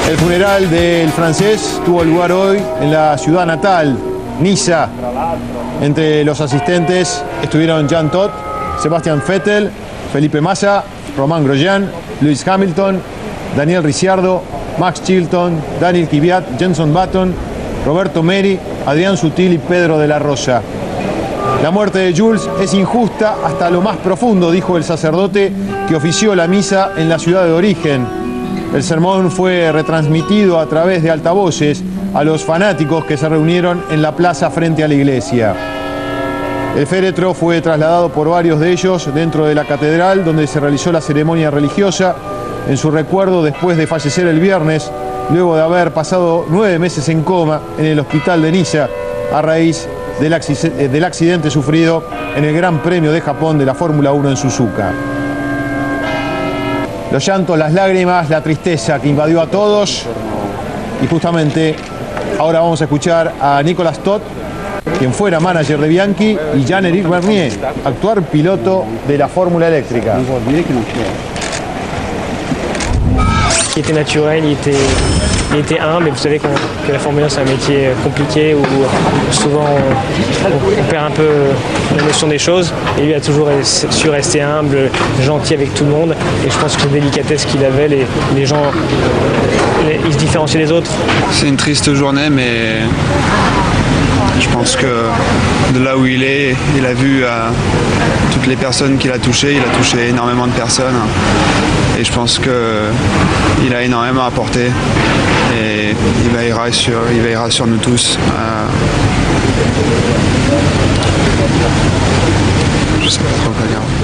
El funeral del francés tuvo lugar hoy en la ciudad natal, Niza. Entre los asistentes estuvieron Jean Todt, Sebastian Vettel, Felipe Massa, Romain Grosjean, Lewis Hamilton, Daniel Ricciardo, Max Chilton, Daniel Kvyat, Jenson Button, Roberto Meri, Adrián Sutil y Pedro de la Rosa. La muerte de Jules es injusta hasta lo más profundo, dijo el sacerdote que ofició la misa en la ciudad de origen. El sermón fue retransmitido a través de altavoces a los fanáticos que se reunieron en la plaza frente a la iglesia. El féretro fue trasladado por varios de ellos dentro de la catedral, donde se realizó la ceremonia religiosa en su recuerdo después de fallecer el viernes, luego de haber pasado 9 meses en coma en el hospital de Niza a raíz del accidente sufrido en el Gran Premio de Japón de la Fórmula 1 en Suzuka. Los llantos, las lágrimas, la tristeza que invadió a todos. Y justamente ahora vamos a escuchar a Nicolas Todt, quien fuera manager de Bianchi, y Jean-Éric Vergne, actual piloto de la Fórmula Eléctrica. Il était naturel, il était humble, et vous savez que la Formule 1 c'est un métier compliqué où souvent on perd un peu la notion des choses, et lui a toujours su rester humble, gentil avec tout le monde, et je pense que cette délicatesse qu'il avait, les gens, il se différenciait des autres. C'est une triste journée, mais je pense que de là où il est, il a vu toutes les personnes qu'il a touchées, il a touché énormément de personnes. Et je pense qu'il a énormément apporté et il veillera sur nous tous. Je sais pas trop quoi dire.